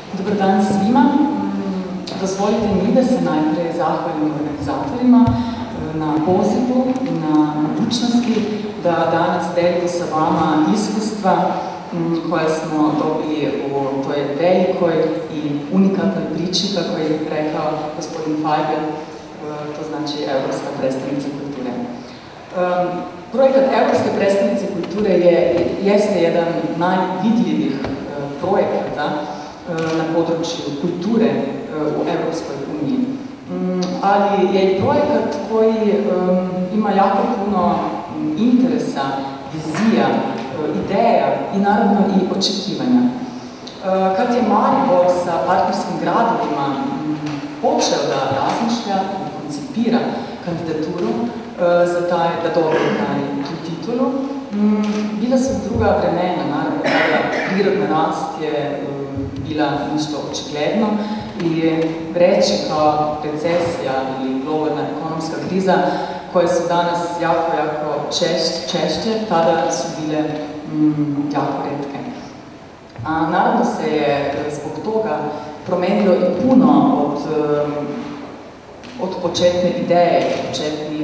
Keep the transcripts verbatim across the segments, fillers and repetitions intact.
Dobar dan svima. Dozvolite mi da se najpre zahvalim organizatorima na pozivu i na mogućnosti da danas delimo sa vama iskustva koje smo dobili u toj velikoj i unikatnoj priči, kako je rekao gospodin Fajbel, to znači Evropska prestonica kulture. Projekat Evropske prestonice kulture je, jeste jedan najvidljivih projekata na području kulture u Evropskoj uniji. Ali je i projekat koji ima jako puno interesa, vizija, ideja i naravno i očekivanja. Kad je Maribor sa partnerskim gradovima počeo da razmišlja i koncipira kandidaturu za taj, da dobije tu titulu, bila su druga vremena, naravno, kada prirodna rast je bila nešto očigledno i reći kao recesija ili globalna ekonomska kriza, koje su danas jako, jako češće, tada su bile jako retke. A naravno se je zbog toga promenilo i puno od, od početne ideje, početnih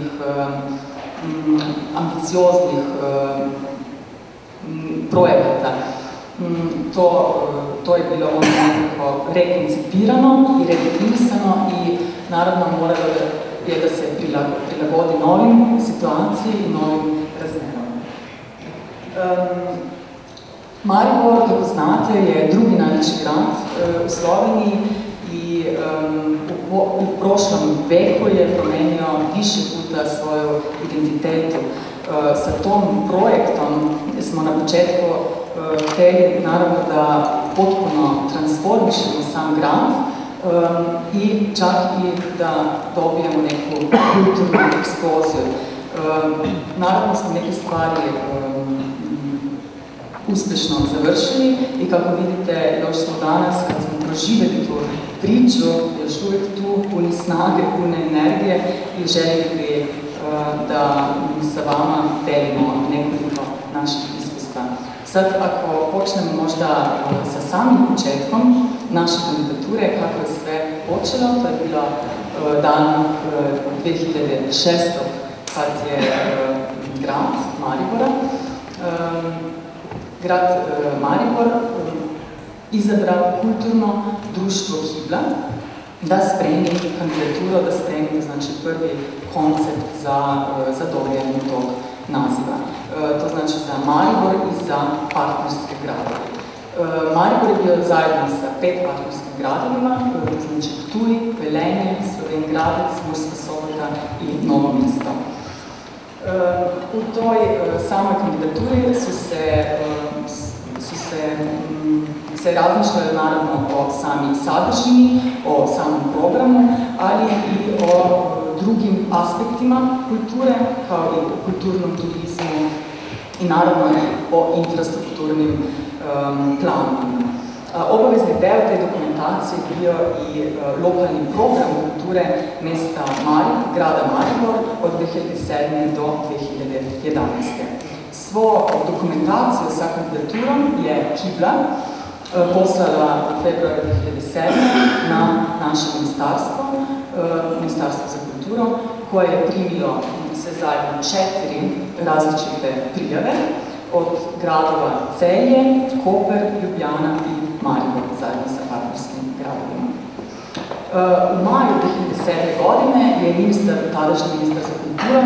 ambicioznih projekata. To, to je bilo ono nekako rekoncipirano i redefinisano i naravno moralo je da se prilagodi novim situaciji i novim razmerama. Um, Maribor, kako znate, je drugi najveći grad uh, u Sloveniji i um, u, u prošlom veku je promenio više puta svoju identitetu. Uh, sa tom projektom smo na početku uh, hteli naravno da potpuno transformišemo sam grad um, i čak i da dobijemo neku kulturnu eksploziju. Um, naravno smo neke stvari um, uspešno završili i kako vidite, još smo danas, kad smo proživjeli tu priču, još uvijek tu puni snage, pune energije i željeli uh, da sa vama delimo nekoliko naših iskustva. Sad, ako počnemo možda uh, sa samim početkom naše kandidature, kako je sve počelo, to je bilo uh, dan uh, dve hiljade šestog kad je uh, grad Maribora, um, grad uh, Maribor um, izabrao kulturno društvo Kibla da spremi kandidaturo, da spremi znači, prvi koncept za, uh, za dobijanje tog naziva. Uh, to znači za Maribor i za partnerske gradove. Uh, Maribor je bio zajedno sa pet partnerskim gradovima, uh, znači Ptuj, Velenje, Slovenj-Gradec, Murska Sobota i Novo mesto. Uh, u toj uh, samoj kandidaturi su se, uh, su se, um, se razmišljali naravno o sami sadržini, o samom programu, ali i o uh, drugim aspektima kulture, kao i o kulturnom turizmu i naravno o infrastrukturnim um, planovima. Obavezni deo te dokumentacije bio i uh, lokalni program kulture mesta Maribor, grada Maribor od dve hiljade sedme do dve hiljade jedanaeste. Svo dokumentaciju sa kandidaturom je Kibla uh, poslala u februara dve hiljade sedme na naše ministarstvo, uh, Ministarstvo za kulturu, koje je primilo se zajedno četiri različite prijave od gradova Celje, Koper, Ljubljana i Maribor, zajedno sa partnerskim gradovima. U maju dve hiljade sedme godine je ministar, tadašnji ministar za kulturu,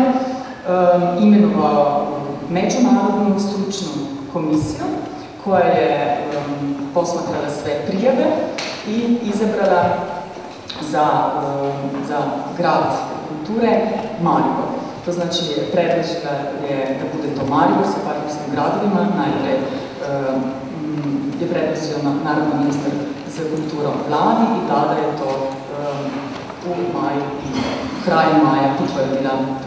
imenovao međunarodnu stručnu komisiju koja je posmatrala sve prijave i izabrala za, za grad kulture Maribor. To znači, predložila je da bude to Maribor sa partnerskim gradovima, najpre je predložio naravno ministar za kulturu vladi i tada je to um, u maju i kraju maja potvrdila